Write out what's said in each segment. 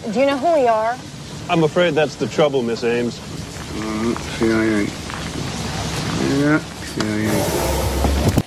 Do you know who we are? I'm afraid that's the trouble, Miss Ames. CIA. Yeah, CIA.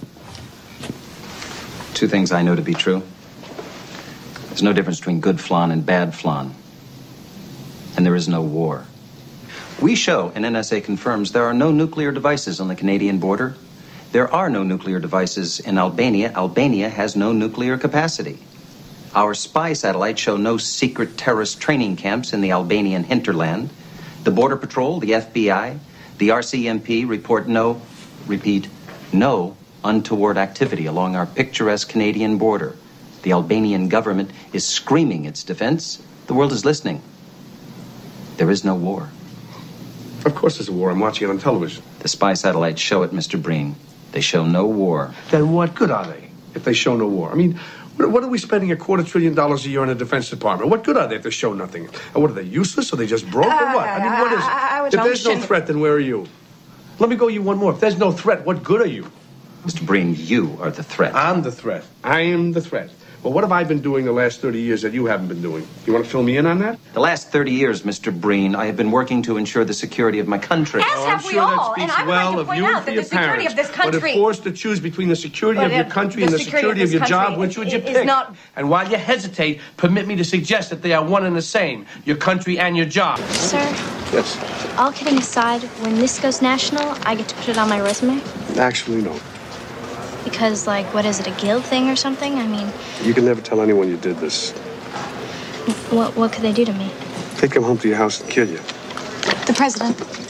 Two things I know to be true. There's no difference between good flan and bad flan. And there is no war. We show, and NSA confirms, there are no nuclear devices on the Canadian border. There are no nuclear devices in Albania. Albania has no nuclear capacity. Our spy satellites show no secret terrorist training camps in the Albanian hinterland. The Border Patrol, the FBI, the RCMP report no, repeat, no untoward activity along our picturesque Canadian border. The Albanian government is screaming its defense. The world is listening. There is no war. Of course there's a war. I'm watching it on television. The spy satellites show it, Mr. Breen. They show no war. Then what good are they if they show no war? I mean, what are we spending $250 billion a year in the Defense Department? What good are they if they show nothing? And what, are they useless? Are they just broke or what? I mean, what is it? If there's no threat, then where are you? Let me go you one more. If there's no threat, what good are you? Mr. Breen, you are the threat. I'm the threat. I am the threat. Well, what have I been doing the last 30 years that you haven't been doing? You want to fill me in on that? The last 30 years, Mr. Breen, I have been working to ensure the security of my country. As have we all. And I would like to point out that the security of this country... But if forced to choose between the security of your country and the security of your job, which would you pick? And while you hesitate, permit me to suggest that they are one and the same, your country and your job. Sir? Yes? All kidding aside, when this goes national, I get to put it on my resume? Actually, no. Because, like, what is it, a guild thing or something? I mean... You can never tell anyone you did this. What could they do to me? Take them home to your house and kill you. The president.